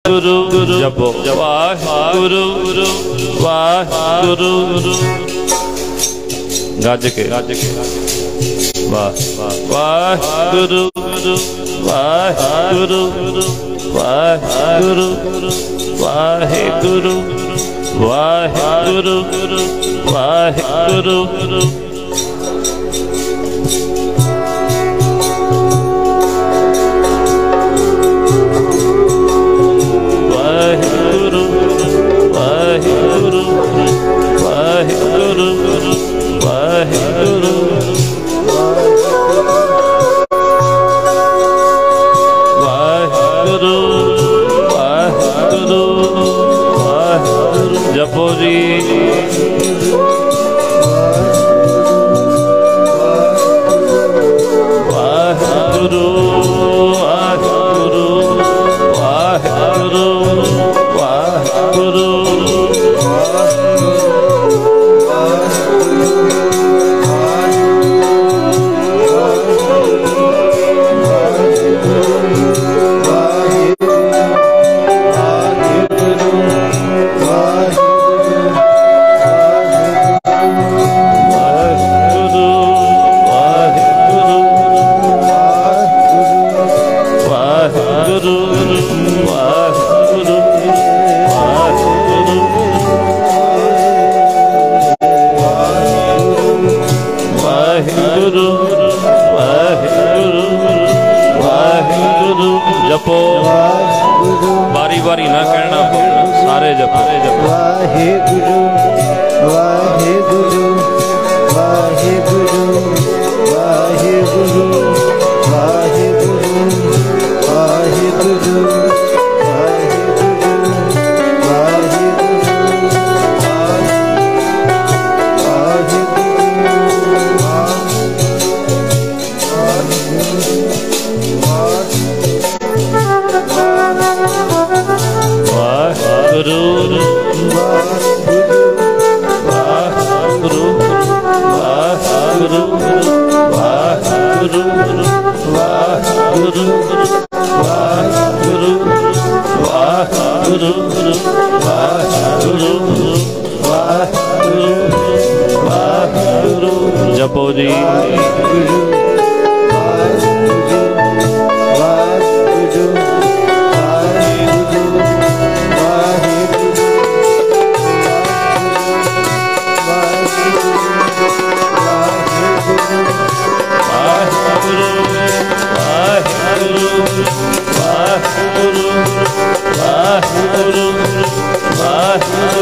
ਵਾਹਿਗੁਰੂ ਜਪੋ ਵਾਹਿਗੁਰੂ ਵਾਹਿਗੁਰੂ ਗੱਜ ਕੇ ਵਾਹ ਵਾਹਿਗੁਰੂ ਵਾਹਿਗੁਰੂ ਵਾਹਿਗੁਰੂ ਵਾਹਿਗੁਰੂ ਵਾਹਿਗੁਰੂ ਵਾਹਿਗੁਰੂ ਵਾਹਿਗੁਰੂ ਵਾਹਿਗੁਰੂ ਵਾਹਿਗੁਰੂ ਵਾਹਿਗੁਰੂ ਵਾਹਿਗੁਰੂ ਵਾਹਿਗੁਰੂ ਜਪੋ ਜੀ ਵਾਹਿਗੁਰੂ ਵਾਹਿਗੁਰੂ ਵਾਹਿਗੁਰੂ ਵਾਹਿਗੁਰੂ जपो बारी बारी ना कहना सारे जपो वाहिगुरु वाहिगुरु वाहिगुरु वाहिगुरु वाहिगुरु वाहिगुरु जपो जी वाहिगुरु वाहिगुरु वाहिगुरु